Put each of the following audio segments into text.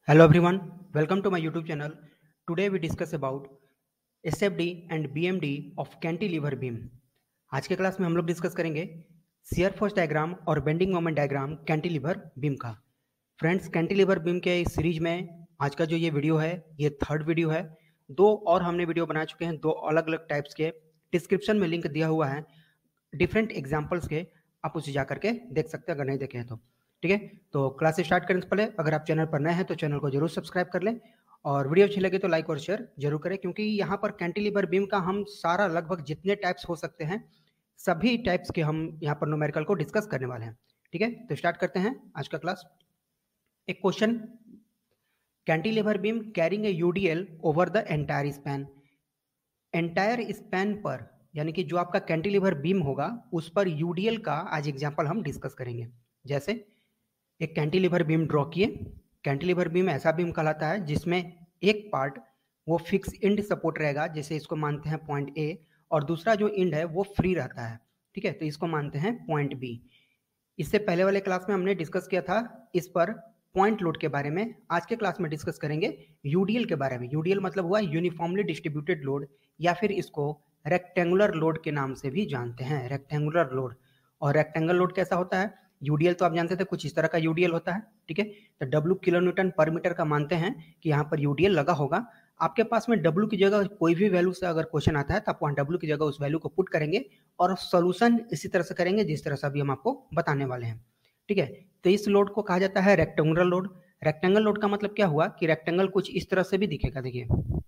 Hello everyone, welcome to my YouTube channel. Today we discuss about SFD and BMD of cantilever beam. आज के class में हम लोग discuss करेंगे shear force diagram और bending moment diagram cantilever beam का। Friends, cantilever beam के इस सीरीज में आज का जो ये वीडियो है ये थर्ड वीडियो है। दो और हमने वीडियो बना चुके हैं, दो अलग अलग टाइप्स के। डिस्क्रिप्शन में लिंक दिया हुआ है डिफरेंट एग्जाम्पल्स के, आप उसे जा करके देख सकते हैं अगर नहीं देखे हैं तो। ठीक है, तो क्लास स्टार्ट करने से पहले अगर आप चैनल पर नए हैं तो चैनल को जरूर सब्सक्राइब कर लें और वीडियो अच्छी लगे तो लाइक और शेयर जरूर करें, क्योंकि यहाँ पर कैंटिलीवर बीम का हम सारा लगभग जितने टाइप्स हो सकते हैं सभी टाइप्स के हम यहाँ पर न्यूमेरिकल को डिस्कस करने वाले हैं। ठीक है, तो स्टार्ट करते हैं आज का क्लास। एक question, cantilever beam carrying a UDL over the entire span. Entire span पर यानी कि जो आपका कैंटिलीवर बीम होगा उस पर यूडीएल का आज एग्जाम्पल हम डिस्कस करेंगे। जैसे एक कैंटिलीवर बीम ड्रॉ किए। कैंटिलीवर बीम ऐसा बीम कहलाता है जिसमें एक पार्ट वो फिक्स इंड सपोर्ट रहेगा, जैसे इसको मानते हैं पॉइंट ए, और दूसरा जो इंड है वो फ्री रहता है। ठीक है, तो इसको मानते हैं पॉइंट बी। इससे पहले वाले क्लास में हमने डिस्कस किया था इस पर पॉइंट लोड के बारे में। आज के क्लास में डिस्कस करेंगे यूडीएल के बारे में। यूडीएल मतलब हुआ यूनिफॉर्मली डिस्ट्रीब्यूटेड लोड, या फिर इसको रेक्टेंगुलर लोड के नाम से भी जानते हैं, रेक्टेंगुलर लोड। और रेक्टेंगल लोड कैसा होता है? यूडीएल तो आप जानते थे, कुछ इस तरह का यूडीएल होता है। ठीक है, तो डब्ल्यू किलो न्यूटन पर मीटर का मानते हैं कि यहाँ पर यूडीएल लगा होगा। आपके पास में डब्ल्यू की जगह कोई भी वैल्यू से अगर क्वेश्चन आता है तो आप वहाँ डब्ल्यू की जगह उस वैल्यू को पुट करेंगे और सोल्यूशन इसी तरह से करेंगे जिस तरह से अभी हम आपको बताने वाले हैं। ठीक है, तो इस लोड को कहा जाता है रेक्टेंगुलर लोड। रेक्टेंगल लोड का मतलब क्या हुआ कि रेक्टेंगल कुछ इस तरह से भी दिखेगा। देखिए,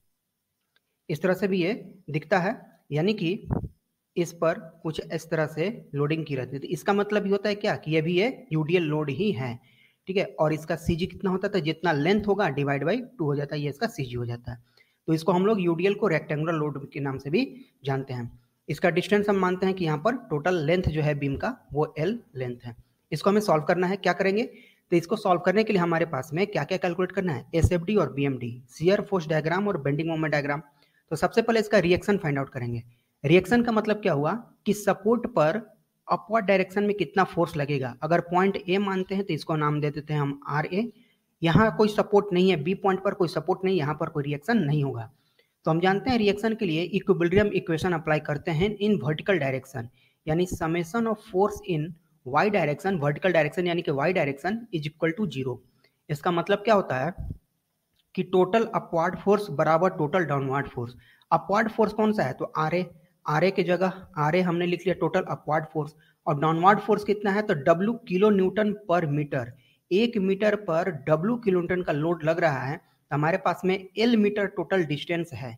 इस तरह से भी ये दिखता है, यानी कि इस पर कुछ इस तरह से लोडिंग की रहती है। तो इसका मतलब ये होता है क्या कि ये भी ये यूडीएल लोड ही है। ठीक है, और इसका सीजी कितना होता है? तो जितना लेंथ होगा डिवाइड बाई 2 हो जाता है, ये इसका सीजी हो जाता है। तो इसको हम लोग यूडीएल को रेक्टेंगुलर लोड के नाम से भी जानते हैं। इसका डिस्टेंस हम मानते हैं कि यहाँ पर टोटल लेंथ जो है बीम का वो एल लेंथ है। इसको हमें सॉल्व करना है। क्या करेंगे? तो इसको सॉल्व करने के लिए हमारे पास में क्या क्या कैलकुलेट करना है? एसएफडी और बीएमडी, शियर फोर्स डायग्राम और बेंडिंग मोमेंट डायग्राम। तो सबसे पहले इसका रिएक्शन फाइंड आउट करेंगे। रिएक्शन का मतलब क्या हुआ कि सपोर्ट पर अपवर्ड डायरेक्शन में कितना फोर्स लगेगा। अगर पॉइंट ए मानते हैं तो इसको नाम दे देते हैं हम आर ए। यहाँ कोई सपोर्ट नहीं है, बी पॉइंट पर कोई सपोर्ट नहीं, यहाँ पर कोई रिएक्शन नहीं होगा। तो हम जानते हैं रिएक्शन के लिए इक्विलिब्रियम इक्वेशन अप्लाई करते हैं इन वर्टिकल डायरेक्शन, यानी summation of force in Y direction, vertical direction यानी कि Y direction is equal to 0। इसका मतलब क्या होता है कि टोटल अपवर्ड फोर्स बराबर total downward force. Upward force कौन सा है? तो आर ए। आर ए की जगह आर ए हमने लिख लिया टोटल अपवर्ड फोर्स, और डाउनवर्ड फोर्स कितना है? तो डब्ल्यू किलो न्यूटन पर मीटर। 1 मीटर पर डब्ल्यू किलो न्यूटन का लोड लग रहा है, तो हमारे पास में एल मीटर टोटल डिस्टेंस है।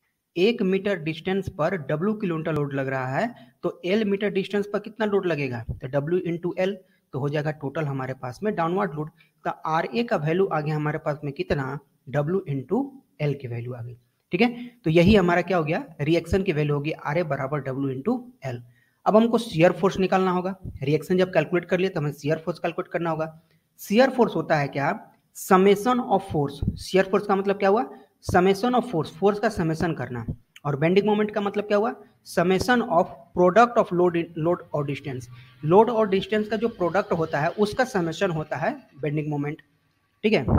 1 मीटर डिस्टेंस पर डब्ल्यू किलो न्यूटन लोड लग रहा है, तो एल मीटर डिस्टेंस पर कितना लोड लगेगा? तो डब्ल्यू इंटू एल, तो हो जाएगा टोटल हमारे पास में डाउनवर्ड लोड। तो आर ए का वैल्यू आ गया हमारे पास में कितना? डब्ल्यू इंटू एल की वैल्यू आ गई। ठीक है, तो यही हमारा क्या हो गया? रिएक्शन की वैल्यू होगी आर ए बराबर डब्ल्यू इंटू एल। अब हमको शियर फोर्स निकालना होगा। रिएक्शन जब कैलकुलेट कर लिए तो हमें शियर फोर्स कैलकुलेट करना होगा। शियर फोर्स होता है क्या? Summation of force. Shear force का मतलब क्या हुआ? समेशन ऑफ फोर्स, फोर्स का समेशन करना। और बेंडिंग मोमेंट का मतलब क्या हुआ? Summation of product of load और डिस्टेंस। लोड और डिस्टेंस का जो प्रोडक्ट होता है उसका समेशन होता है बेंडिंग मोमेंट। ठीक है,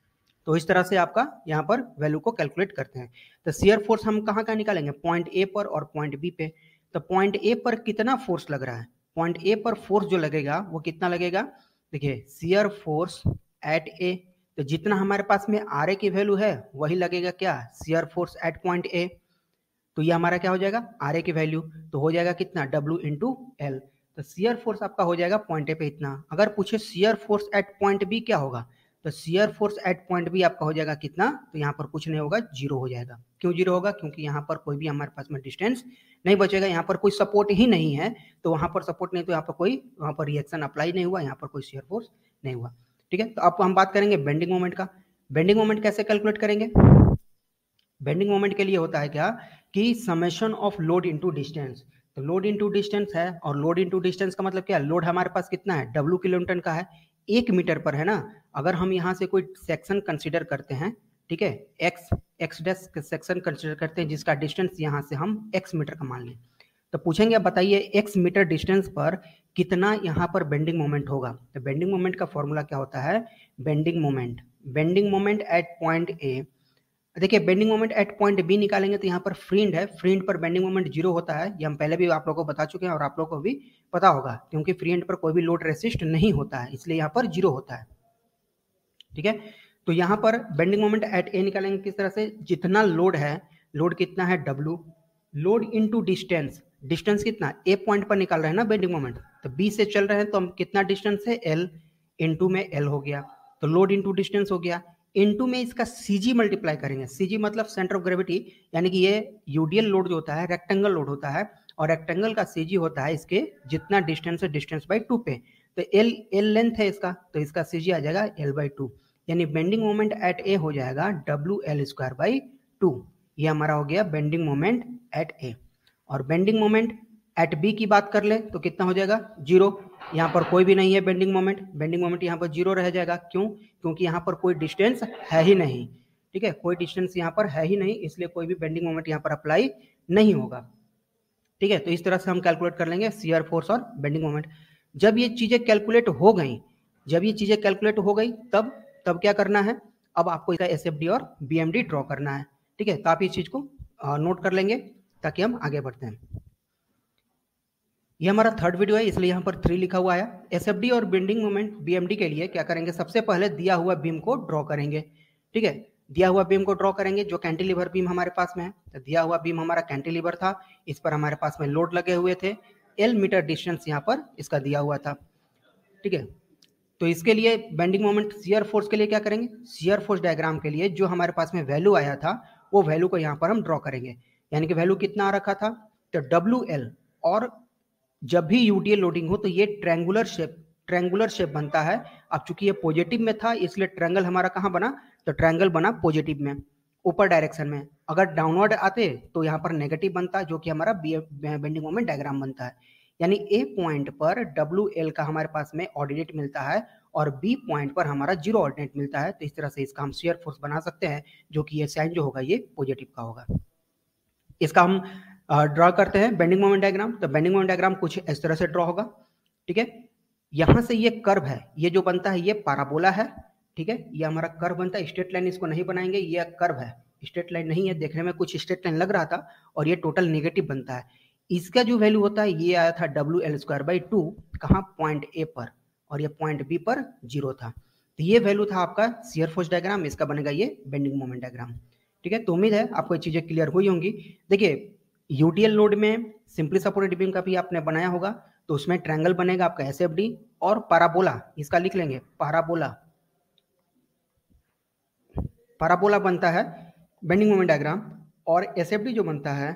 तो इस तरह से आपका यहाँ पर वैल्यू को कैलकुलेट करते हैं। तो शियर फोर्स हम कहाँ कहाँ निकालेंगे? पॉइंट ए पर और पॉइंट बी पे। तो पॉइंट ए पर कितना फोर्स लग रहा है? पॉइंट ए पर फोर्स जो लगेगा वो कितना लगेगा? देखिए, शियर फोर्स एट ए, तो जितना हमारे पास में आर ए की वैल्यू है वही लगेगा क्या? Shear force at point A. तो ये हमारा क्या हो जाएगा? आर ए की वैल्यू, तो हो जाएगा कितना? W into L. तो शियर फोर्स आपका हो जाएगा पॉइंट ए पे इतना। अगर पूछे shear force at point B क्या होगा, तो shear force at point B आपका हो जाएगा कितना? तो यहाँ पर कुछ नहीं होगा, 0 हो जाएगा। क्यों 0 होगा? क्योंकि यहाँ पर कोई भी हमारे पास में डिस्टेंस नहीं बचेगा, यहाँ पर कोई सपोर्ट ही नहीं है। तो वहाँ पर सपोर्ट नहीं, तो यहाँ पर कोई वहाँ पर रिएक्शन अप्लाई नहीं हुआ, यहाँ पर कोई शियर फोर्स नहीं हुआ। ठीक है, तो अब हम बात करेंगे बेंडिंग मोमेंट का। बेंडिंग मोमेंट कैसे कैलकुलेट करेंगे? बेंडिंग मोमेंट के लिए होता है क्या कि summation of load into distance. तो लोड इनटू डिस्टेंस है, और लोड इनटू डिस्टेंस का मतलब क्या है? लोड हमारे पास कितना है? डब्ल्यू किलो न्यूटन का है, 1 मीटर पर है ना। अगर हम यहाँ से कोई सेक्शन कंसीडर करते हैं, ठीक है, एक्स डैश सेक्शन कंसीडर करते हैं जिसका डिस्टेंस यहाँ से हम x मीटर का मान लें, तो पूछेंगे बताइए x मीटर डिस्टेंस पर कितना यहाँ पर बेंडिंग मोमेंट होगा। तो बेंडिंग मोमेंट का फॉर्मूला क्या होता है? Bending moment bending moment at point A. देखिए bending moment at point B निकालेंगे तो यहाँ पर फ्री एंड है, फ्री एंड पर बेंडिंग मोमेंट 0 होता है, ये हम पहले भी आप लोगों को बता चुके हैं और आप लोगों को भी पता होगा, क्योंकि फ्री एंड पर कोई भी लोड रेसिस्ट नहीं होता है, इसलिए यहाँ पर 0 होता है। ठीक है, तो यहाँ पर बेंडिंग मोमेंट एट ए निकालेंगे किस तरह से, जितना लोड है, लोड कितना है W, load into distance, distance कितना, ए पॉइंट पर निकाल रहे हैं ना बेंडिंग मोमेंट, तो बी से चल रहे हैं तो हम कितना डिस्टेंस है L, इनटू में L हो गया, तो लोड इनटू डिस्टेंस हो गया, इनटू में इसका CG मल्टीप्लाई करेंगे, CG मतलब सेंटर ऑफ ग्रेविटी, यानी कि ये यूडीएल लोड जो होता है रेक्टेंगल लोड होता है, और रेक्टेंगल का CG होता है इसके जितना डिस्टेंस है डिस्टेंस बाई 2 पे, तो L लेंथ है इसका, तो इसका CG आ जाएगा L/2, यानी बेंडिंग मोमेंट एट ए हो जाएगा WL²/2। ये हमारा हो गया बेंडिंग मोमेंट एट ए। और बेंडिंग मोमेंट एट बी की बात कर ले तो कितना हो जाएगा, 0। यहाँ पर कोई भी नहीं है बेंडिंग मोमेंट, बेंडिंग मोमेंट यहाँ पर 0 रह जाएगा, क्यों, क्योंकि यहाँ पर कोई डिस्टेंस है ही नहीं। ठीक है, कोई डिस्टेंस यहाँ पर है ही नहीं, इसलिए कोई भी बेंडिंग मोमेंट यहाँ पर अप्लाई नहीं होगा। ठीक है, तो इस तरह से हम कैलकुलेट कर लेंगे शियर फोर्स और बेंडिंग मोमेंट। जब ये चीजें कैलकुलेट हो गई, जब ये चीजें कैलकुलेट हो गई तब क्या करना है, अब आपको इसका एसएफडी और बीएमडी ड्रॉ करना है। ठीक है, तो आप इस चीज को नोट कर लेंगे ताकि हम आगे बढ़ते हैं। ये हमारा थर्ड वीडियो है, इसलिए यहाँ पर 3 लिखा हुआ है। एसएफडी और बेंडिंग मोमेंट बीएमडी के लिए क्या करेंगे, सबसे पहले दिया हुआ बीम को ड्रॉ करेंगे। ठीक है, दिया हुआ बीम को ड्रॉ करेंगे, जो कैंटिलीवर बीम हमारे पास में है, तो दिया हुआ बीम हमारा कैंटिलीवर था, इस पर हमारे पास में लोड लगे हुए थे, L मीटर डिस्टेंस यहाँ पर इसका दिया हुआ था। ठीक है, तो इसके लिए बेंडिंग मोमेंट शियर फोर्स के लिए क्या करेंगे, शियर फोर्स डायग्राम के लिए जो हमारे पास में वैल्यू आया था वो वैल्यू को यहाँ पर हम ड्रॉ करेंगे, यानी कि वैल्यू कितना आ रखा था, तो WL, और जब भी यूटीएल लोडिंग हो तो ये ट्रैंगुलर शेप बनता है। अब चूंकि ये पॉजिटिव में था इसलिए ट्रायंगल हमारा कहाँ बना, तो ट्रायंगल बना पॉजिटिव में, ऊपर डायरेक्शन में। अगर डाउनवर्ड आते तो यहाँ पर नेगेटिव बनता, जो कि हमारा बेंडिंग मोमेंट डायग्राम बनता है। यानी ए पॉइंट पर WL का हमारे पास में ऑर्डिनेट मिलता है और बी पॉइंट पर हमारा 0 ऑर्डिनेट मिलता है, तो इस तरह से इसका हम शियर फोर्स बना सकते हैं, जो कि ये साइन जो होगा ये पॉजिटिव का होगा। इसका हम ड्रॉ करते हैं बेंडिंग मोमेंट डायग्राम। तो बेंडिंग मोमेंट डायग्राम कुछ इस तरह से ड्रॉ होगा। ठीक है, यहां से ये कर्व है, ये जो बनता है ये पैराबोला है। ठीक है, ये हमारा कर्व बनता है, स्ट्रेट लाइन इसको नहीं बनाएंगे, ये कर्व है, स्ट्रेट लाइन नहीं है, देखने में कुछ स्ट्रेट लाइन लग रहा था, और ये टोटल नेगेटिव बनता है। इसका जो वैल्यू होता है ये आया था WL²/2, कहाँ, पॉइंट ए पर, और ये पॉइंट बी पर 0 था। तो ये वैल्यू था आपका शियर फोर्स डायग्राम, इसका बनेगा ये बेंडिंग मोमेंट डायग्राम। ठीक है, तो उम्मीद है आपको ये चीजें क्लियर हुई होंगी। देखिए यूटीएल लोड में सिंपली सपोर्टेड बीम का भी आपने बनाया होगा, तो उसमें ट्रायंगल बनेगा आपका एसएफडी और पैराबोला, इसका लिख लेंगे पैराबोला, पैराबोला बनता है बेंडिंग मोमेंट डायग्राम, और एसएफडी जो बनता है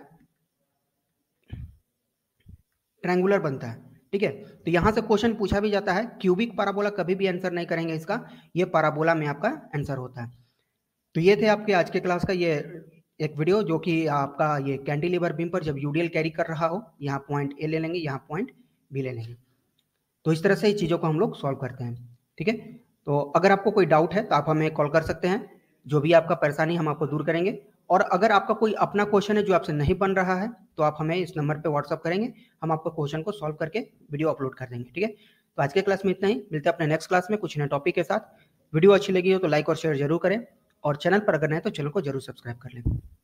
ट्रायंगुलर बनता है। ठीक है, तो यहां से क्वेश्चन पूछा भी जाता है, क्यूबिक पैराबोला कभी भी आंसर नहीं करेंगे इसका, ये पैराबोला में आपका आंसर होता है। तो ये थे आपके आज के क्लास का ये एक वीडियो, जो कि आपका ये कैंटिलीवर बीम पर जब यूडीएल कैरी कर रहा हो, यहाँ पॉइंट ए ले लेंगे, यहाँ पॉइंट बी ले लेंगे। तो इस तरह से चीज़ों को हम लोग सॉल्व करते हैं। ठीक है, तो अगर आपको कोई डाउट है तो आप हमें कॉल कर सकते हैं, जो भी आपका परेशानी हम आपको दूर करेंगे। और अगर आपका कोई अपना क्वेश्चन है जो आपसे नहीं बन रहा है तो आप हमें इस नंबर पे व्हाट्सअप करेंगे, हम आपको क्वेश्चन को सॉल्व करके वीडियो अपलोड कर देंगे। ठीक है, तो आज के क्लास में इतना ही, मिलते हैं अपने नेक्स्ट क्लास में कुछ नए टॉपिक के साथ। वीडियो अच्छी लगी हो तो लाइक और शेयर जरूर करें, और चैनल पर अगर नहीं तो चैनल को जरूर सब्सक्राइब कर लें।